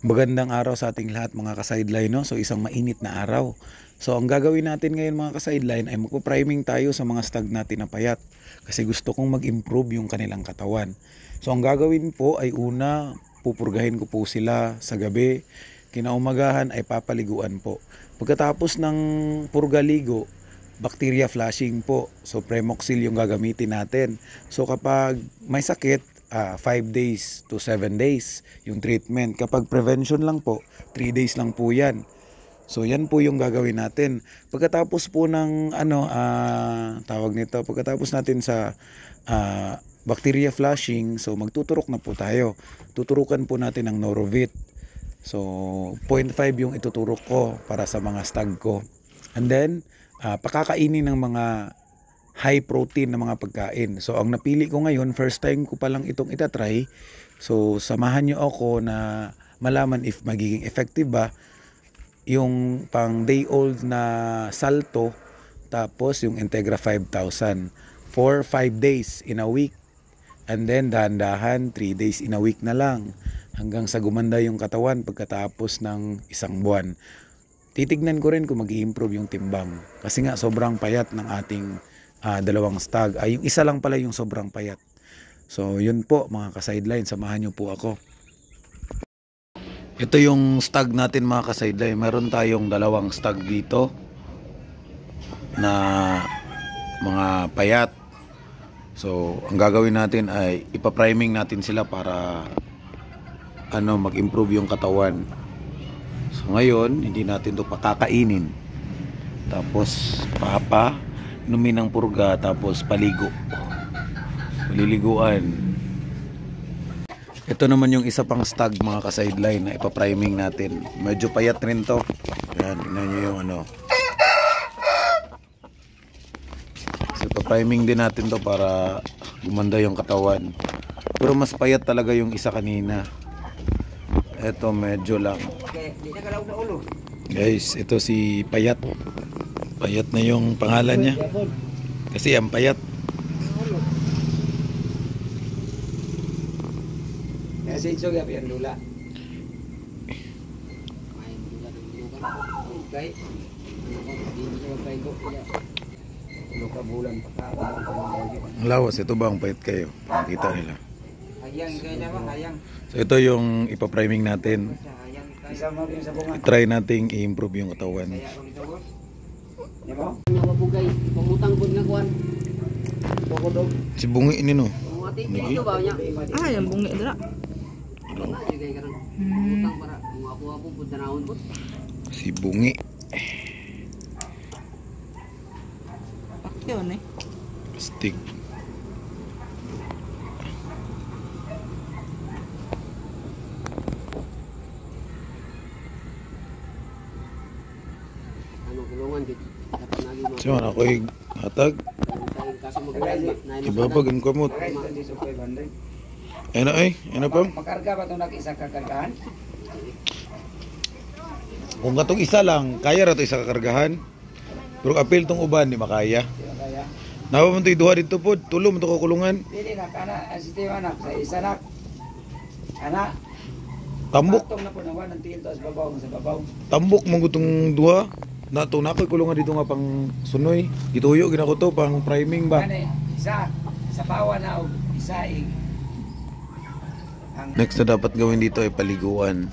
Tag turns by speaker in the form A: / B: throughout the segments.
A: Magandang araw sa ating lahat mga ka-sideline, no? So isang mainit na araw. So ang gagawin natin ngayon mga ka-sideline ay magpo-priming tayo sa mga stag natin na payat. Kasi gusto kong mag-improve yung kanilang katawan. So ang gagawin po ay una, pupurgahin ko po sila sa gabi. Kinaumagahan ay papaliguan po. Pagkatapos ng purgaligo, bacteria flushing po. So Premoxil yung gagamitin natin. So kapag may sakit, 5 days to 7 days yung treatment. Kapag prevention lang po, 3 days lang po yan. So yan po yung gagawin natin. Pagkatapos po ng tawag nito, pagkatapos natin sa bacteria flushing, so magtuturok na po tayo. Tuturukan po natin ng Norovit. So 0.5 yung ituturok ko para sa mga stag ko. And then pakakainin ng mga high protein na mga pagkain. So ang napili ko ngayon, first time ko pa lang itong itatry. So samahan nyo ako na malaman if magiging effective ba yung pang day old na Salto, tapos yung Integra 5000 for 5 days in a week. And then dahan-dahan 3 days in a week na lang hanggang sa gumanda yung katawan pagkatapos ng isang buwan. Titignan ko rin kung mag-i-improve yung timbang. Kasi nga sobrang payat ng ating dalawang stag. Yung isa lang pala yung sobrang payat. So yun po mga ka-sideline, samahan nyo po ako. Ito yung stag natin mga ka-sideline. Meron tayong dalawang stag dito na mga payat. So ang gagawin natin ay ipapriming natin sila para mag-improve yung katawan. So ngayon hindi natin to pakakainin. Tapos inumin ng purga, tapos paliliguan. Ito naman yung isa pang stag mga ka-sideline na ipapriming natin. Medyo payat rin to. Yan, tingnan nyo yung So ipapriming din natin to para gumanda yung katawan. Pero mas payat talaga yung isa kanina. Ito medyo lang. Guys, ito si Payat. Payat na yung pangalan niya. Kasi ang payat.
B: Kasi ito gabi ang lula.
A: Ang lawas, ito ba ang payat kayo? Pakita nila. So ito yung ipapriming natin. I-try nating i-improve yung katawan. Si bungi ini no.
C: Yang bungi dira.
A: Si bungi.
C: Yun eh.
A: Stick. So ako hatag. Ibabagan ko mo. Ano pa?
B: Makarga ba ito nag-isa kakargahan?
A: Kung katong isa lang, kaya ra to isa kakargahan. Pero apil tong uban di makaya. Nawa man to duha dito pod, tulo man to kulungan.
B: Dili na kana sistema na sa isa na. Ana.
A: Tambok.
B: Tong na po nawa ng tiil to sa babaw.
A: Tambok man gutong duha. Nato na ko'y kulungan dito nga pang sunoy. Gituyo gina ko to pang priming ba.
B: Kani isa sa bawa na og isa
A: Next na dapat gawin dito ay paliguan.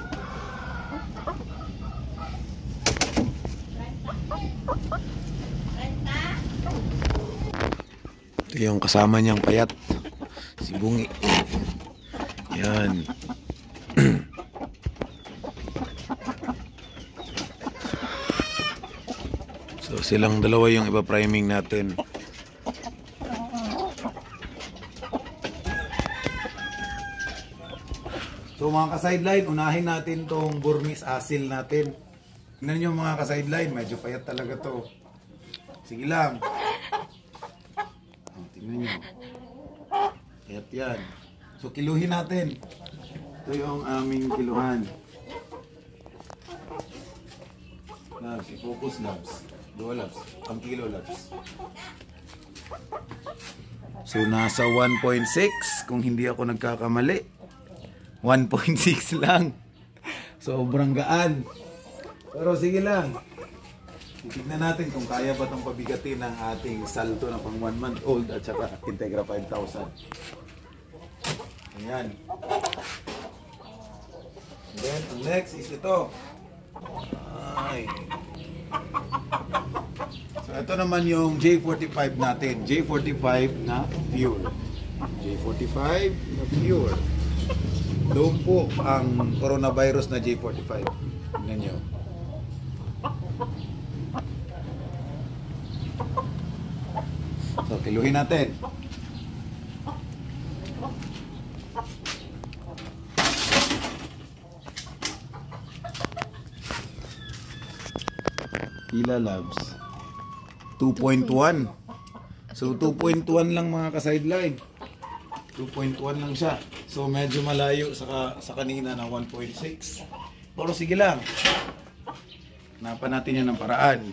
A: Ito yung kasama niyang payat, si Bungi. Yan. So silang dalawa yung ipa-priming natin. So mga ka-sideline, unahin natin tong Burmese asil natin. Tingnan nyo mga ka-sideline, medyo payat talaga to. Sige lang. Tingnan nyo. Payat yan. So kiluhin natin. Ito yung aming kiluhan. Labs, i-focus labs. 2 labs. Ang kilo labs. So nasa 1.6 kung hindi ako nagkakamali. 1.6 lang. Sobrang gaan. Pero sige lang. Titignan natin kung kaya ba itong pabigatin ng ating Salto na pang 1 month old at saka Integra 5,000. Ayan. And then, ang next is ito. Ay. So, ito naman yung J45 natin. J45 na pure. J45 na pure. Doon po ang coronavirus na J45. Tingnan nyo. So, kiluhin natin. Pila Labs. 2.1. So, 2.1 lang mga ka-sideline. 2.1 lang siya. So, medyo malayo sa kanina na 1.6. Pero sige lang. Hanapan natin yan ng paraan.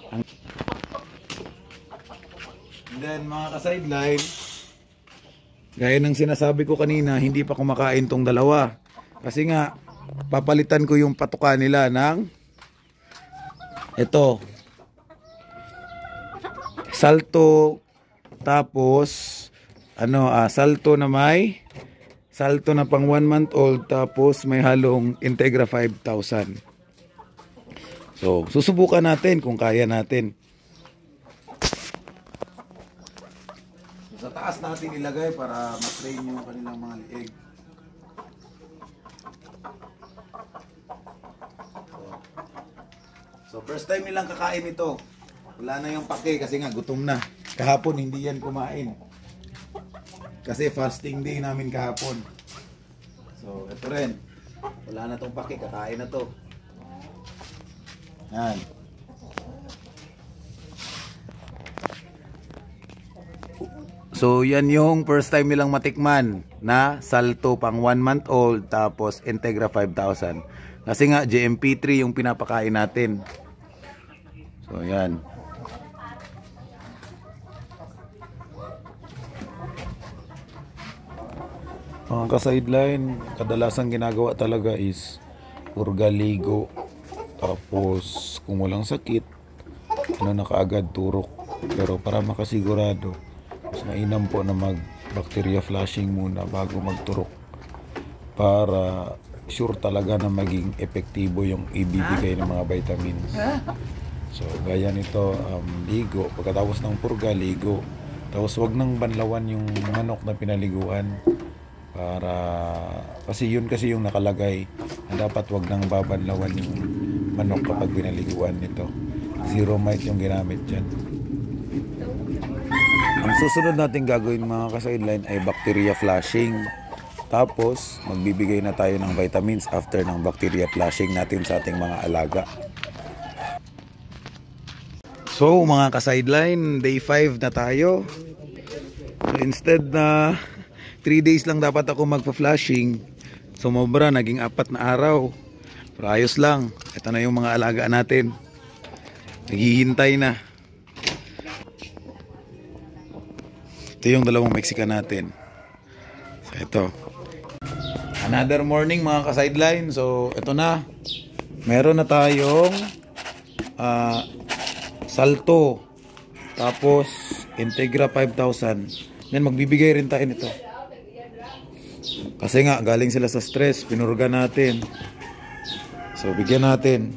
A: And then mga ka-sideline, gaya ng sinasabi ko kanina, hindi pa kumakain tong dalawa. Kasi nga, papalitan ko yung patuka nila ng ito. Salto, tapos Salto na pang 1 month old, tapos may halong Integra 5,000. So, susubukan natin kung kaya natin. Sa taas natin ilagay para ma-train yung kanilang mga lieg. So, first time nilang kakain ito. Wala na yung pake kasi nga gutom na. Kahapon hindi yan kumain. Kasi fasting day namin kahapon. So, ito rin. Wala na tong pake, kakain na to. Yan. So, yan yung first time nilang matikman na Salto pang 1 month old tapos Integra 5,000. Kasi nga, GMP3 yung pinapakain natin. So, yan. Mga ka-sideline, kadalasan ginagawa talaga is purgaligo. Tapos, kung walang sakit, na kaagad turok. Pero para makasigurado, mas mainam po na mag-bacteria flushing muna bago magturok. Para sure talaga na maging epektibo yung ibibigay ng mga vitamins. So, gaya nito, ligo. Pagkatapos ng purga, ligo. Tapos, wag nang banlawan yung manok na pinaliguan. Kasi yun yung nakalagay na dapat wag nang babanlawan yung manok kapag pinaliguan nito. Zero mite yung ginamit dyan. Ang susunod natin gagawin mga ka-sideline ay bacteria flushing. Tapos magbibigay na tayo ng vitamins after ng bacteria flushing natin sa ating mga alaga. So mga ka-sideline, day 5 na tayo. So instead na 3 days lang dapat ako magpa-flushing, sumobra, naging 4 na araw. Pero ayos lang. Ito na yung mga alaga natin. Naghihintay na. Ito yung dalawang Mexican natin. So ito. Another morning mga ka-sideline. So ito na. Meron na tayong Salto. Tapos Integra 5,000. Then magbibigay rin tayo nito. Kasi nga galing sila sa stress, pinurga natin. So bigyan natin.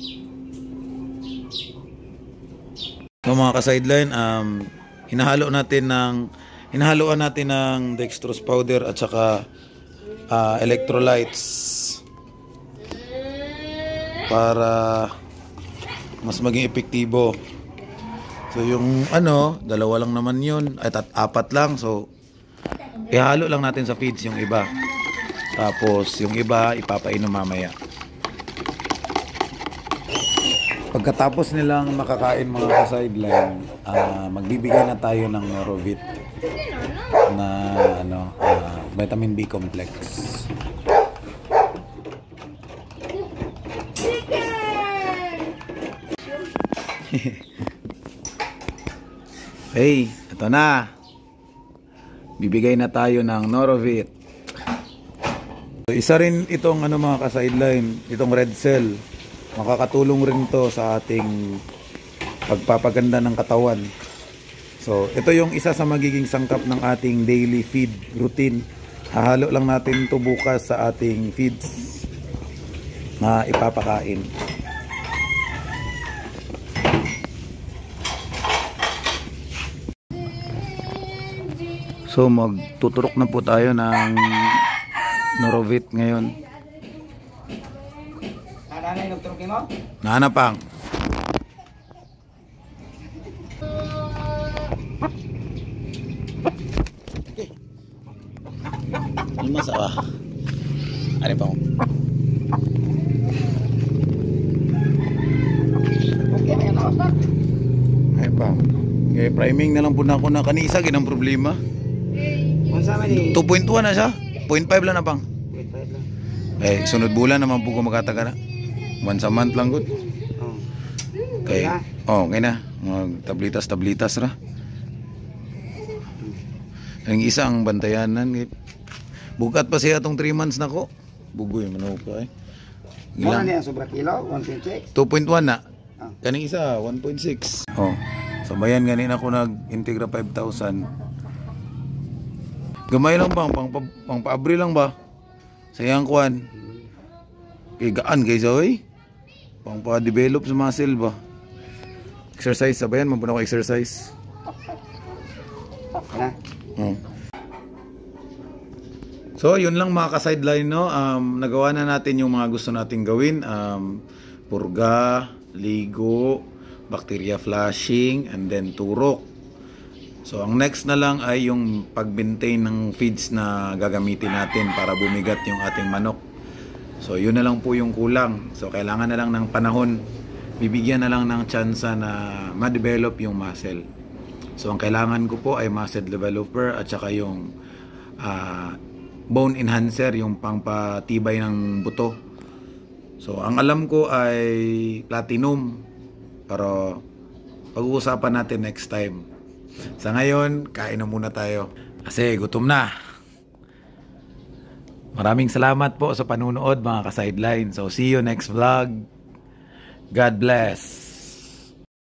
A: So mga ka-sideline, hinahaluan natin ng dextrose powder at saka electrolytes para mas maging epektibo. So yung dalawa lang naman yun at 4 lang. So ihalo lang natin sa feeds yung iba. Tapos yung iba ipapainom mamaya. Pagkatapos nilang makakain mga ka-sideline, magbibigay na tayo ng Norovit na vitamin B complex. Hey, ito na. Bibigay na tayo ng Norovit. So, isa rin itong mga ka-sideline, itong red cell. Makakatulong rin to sa ating pagpapaganda ng katawan. So, ito yung isa sa magiging sangkap ng ating daily feed routine. Hahalo lang natin ito bukas sa ating feeds na ipapakain. So, magtuturok na po tayo ng Norovit ngayon.
B: Nanay, nagturukin mo?
A: Nanapang. Mas Ano pa?
B: Okay na yan,
A: Ay pa. Okay, priming na lang po na ako na kanisa. Ginang problema.
B: Kung sama ni...
A: 2.1 na siya. 0.5 lang na pang.
B: Wait, lang.
A: Eh, sunod bulan naman po ko magkataga na. Once a month lang good.
B: Oh.
A: Okay. Oh, okay na. Mag tablitas ra. Ang isang bantayanan. Bukat pa siya itong 3 months na ko. Bugoy, manok ka eh.
B: Muna niya, sobra kilo, 1.6.
A: 2.1 na.
B: Ah.
A: Kaning isa, 1.6. Oh. Sabayan ganin ako nag-integra 5,000. Gamay lang bang, pang pa-abril lang ba? Sayang kuan. Kay gaan kay Zoe. Pang pa-develop sa muscle ba? Exercise, sabayan, mabuna ko exercise.
B: Na.
A: Oh. So, yun lang mga ka-sideline, no? Nagawa na natin yung mga gusto nating gawin. Purga, ligo, bacteria flushing, and then turok. So, ang next na lang ay yung pag-maintain ng feeds na gagamitin natin para bumigat yung ating manok. So, yun na lang po yung kulang. So, kailangan na lang ng panahon. Bibigyan na lang ng tsansa na ma-develop yung muscle. So, ang kailangan ko po ay muscle developer at saka yung bone enhancer, yung pangpatibay ng buto. So, ang alam ko ay platinum. Pero, pag-uusapan natin next time. Sa ngayon, kain na muna tayo. Kasi gutom na. Maraming salamat po sa panunood mga ka-sideline. So, see you next vlog. God bless.